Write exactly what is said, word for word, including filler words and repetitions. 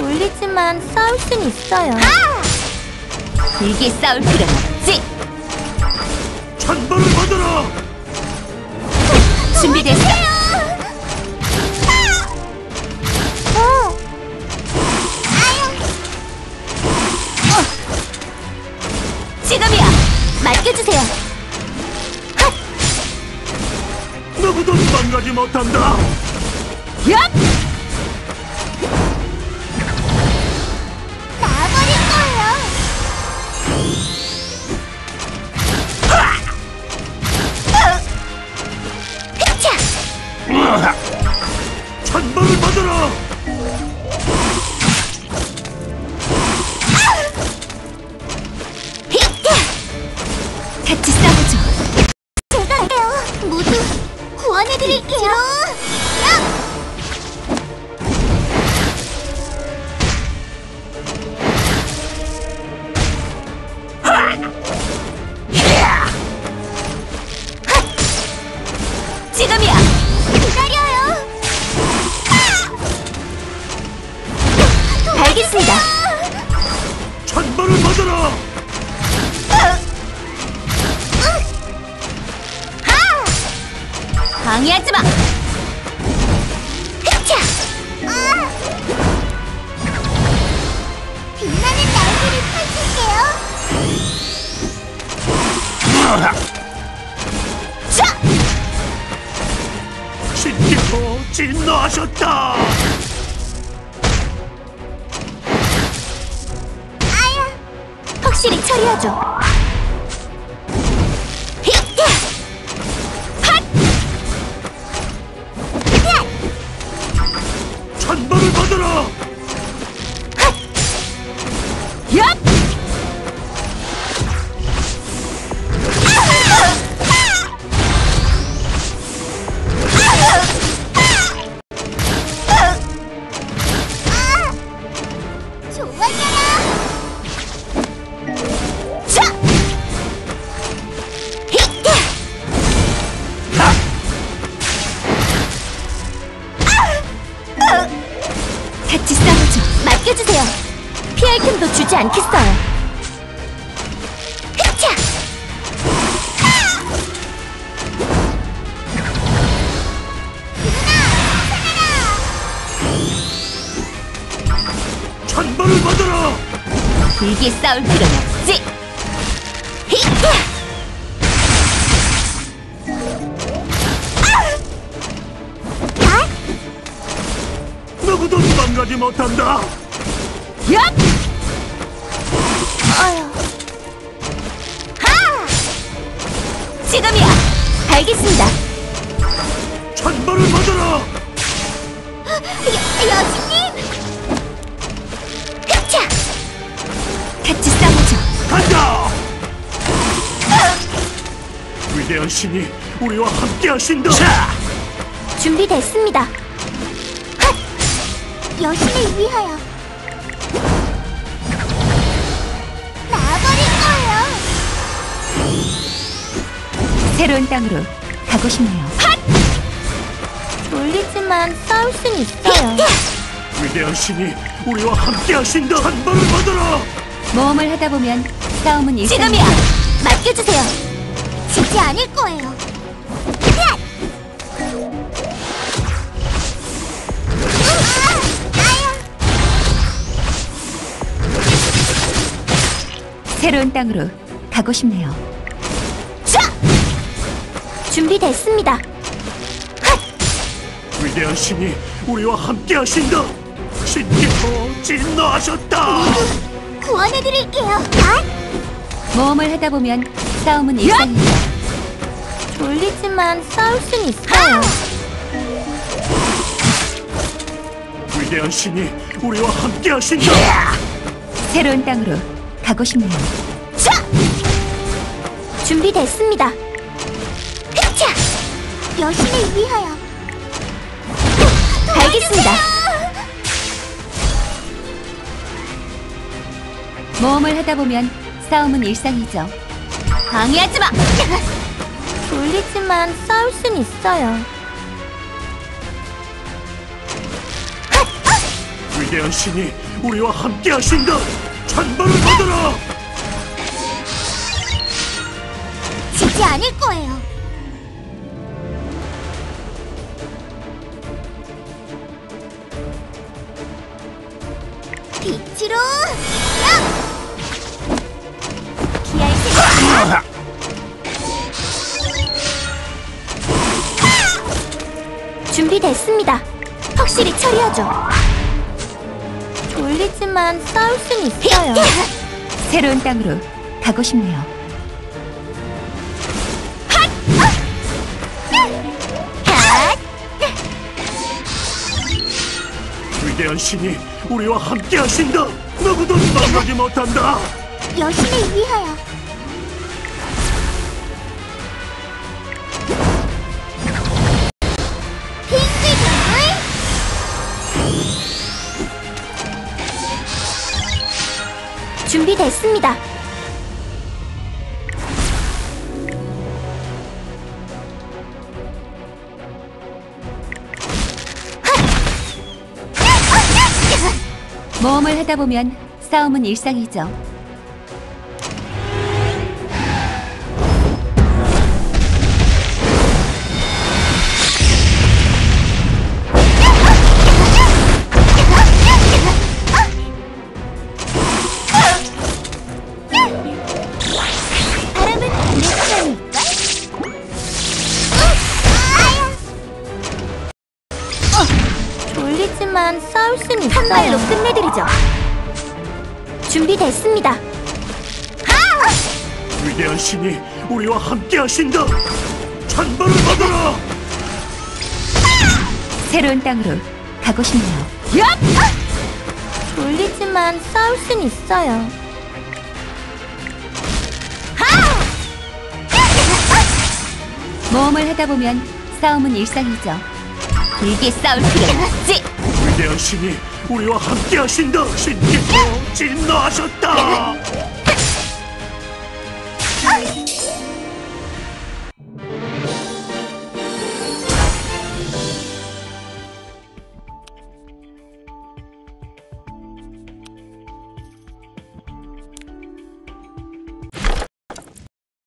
졸리지만 싸울 순 있어요. 길게 싸울 필요는 없지. 찬바를 받아라. 준비됐어? 어. 지금이야. 맡겨주세요. 누구도 망가지 못한다. 얍! 나버릴 거예요. 흐차! 찬바를 받아라. 같이 싸우죠. 제가 할게요. 모두 구원해드릴게요. 지금이야. 기다려요. 알겠습니다. 찬바를 받아라. 방해하지 마. 흐차! 빛나는 날개를 펼칠게요. 자! 신께서 진노하셨다. 아야! 확실히 처리하죠. 찬바를 받아라. 얍! 좋아져라! 자! 히트! 같이 싸우죠. 맡겨주세요. 피할 틈도 주지 않겠어요. 흐차! 찬바를 받아라. 길게 싸울 필요는 없지. 히트! 누구도 망가지 못한다. 얍! 어휴. 하! 지금이야. 알겠습니다. 찬바를 받아라. 여, 여신님! 흐차! 같이 싸우죠. 간다. 위대한 신이 우리와 함께 하신다. 준비됐습니다. 여신을 위하여 나버릴 거예요. 새로운 땅으로 가고 싶네요. 졸리지만 싸울 순 있어요. 위대한 신이 우리와 함께 하신다. 찬바를 받아라. 모험을 하다 보면 싸움은 일상. 지금이야. 맡겨주세요. 지지 않을 거예요. 새로운 땅으로 가고 싶네요. 자! 준비됐습니다. 위대한 신이 우리와 함께 하신다. 신께서 진노하셨다. 구원해드릴게요. 아? 모험을 하다 보면 싸움은 일상이죠. 졸리지만 싸울 순 있어요. 위대한 신이 우리와 함께 하신다. 새로운 땅으로 가고 싶네요. 자! 준비됐습니다. 흐차! 여신을 위하여 알겠습니다. 모험을 하다 보면 싸움은 일상이죠. 방해하지 마! 졸리지만 싸울 순 있어요. 위대한 신이 우리와 함께 하신다. 찬바를 받아라. 지지 않을 거예요. 빛으로 야! 피할 생각. 준비됐습니다. 확실히 처리하죠. 졸리지만 싸울 순 있어요. 새로운 땅으로 가고 싶네요. 위대한 신이 우리와 함께 하신다. 누구도 만나지 못한다. 여신을 위하여. 빙글빙글. 준비됐습니다. 모험을 하다 보면 싸움은 일상이죠. 바람은 내 편일까? 졸리지만 싸울 순 있어요. 한 발로 끝내드리죠. 준비됐습니다. 위대한 신이 우리와 함께 하신다. 찬바를 받아라. 새로운 땅으로 가고 싶네요. 졸리지만 싸울 순 있어요. 모험을 하다 보면 싸움은 일상이죠. 길게 싸울 필요는 없지. 위대한 신이 우리와 함께 하신다. 신께서 진노하셨다.